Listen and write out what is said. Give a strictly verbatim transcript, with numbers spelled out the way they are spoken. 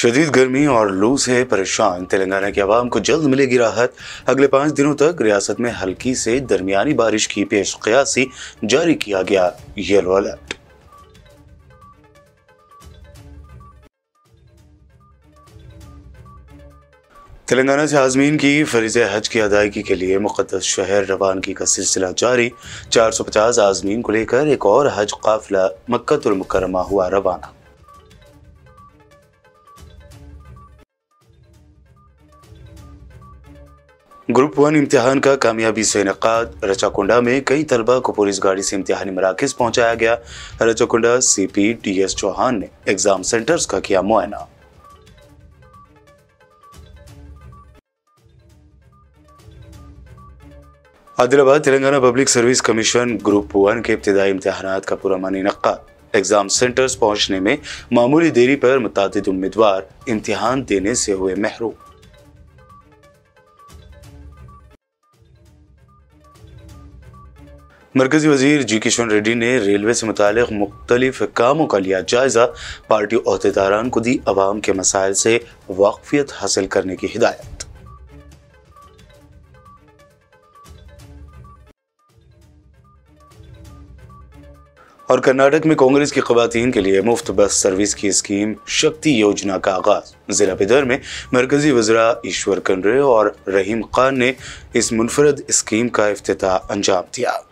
شدید گرمی اور لو سے پریشان تلنگانہ کے عوام کو جلد ملے گی راحت۔ اگلے پانچ دنوں تک ریاست میں ہلکی سے درمیانی بارش کی پیش قیاسی جاری کیا گیا یلو الرٹ۔ تلنگانہ سے عازمین کی فریضہ حج کی ادائیگی کے لیے مقدس شہر روانگی کا سلسلہ جاری۔ چار سو پچاس عازمین کو لے کر ایک اور حج قافلہ مکہ المکرمہ ہوا روانہ۔ گروپ ون امتحان کا کامیابی سے انعقاد۔ رچاکنڈا میں کئی طلبہ کو پولیس گاڑی سے امتحانی مراکز پہنچایا گیا۔ Rachakonda C P D S Chauhan نے ایگزام سینٹرز کا کیا معائنہ۔ Adilabad Telangana public service commission group one کے ابتدائی امتحانات کا پرامن انعقاد۔ ایگزام سینٹرز پہنچنے میں معمولی دیری پر متعدد امیدوار امتحان دینے سے ہوئے محروم۔ مرکزی وزیر جی کشن ریڈی نے ریلوے سے متعلق مختلف کاموں کا لیا جائزہ۔ پارٹی عہدیداران کو دی عوام کے مسائل سے واقفیت حاصل کرنے کی ہدایت۔ اور کرناٹک میں کانگریس کی خواتین کے لیے مفت بس سروس کی اسکیم شکتی یوجنا کا آغاز۔ ضلع بیدر میں مرکزی وزراء ایشور کنڈرے اور رحیم خان نے اس منفرد اسکیم کا افتتاح انجام دیا۔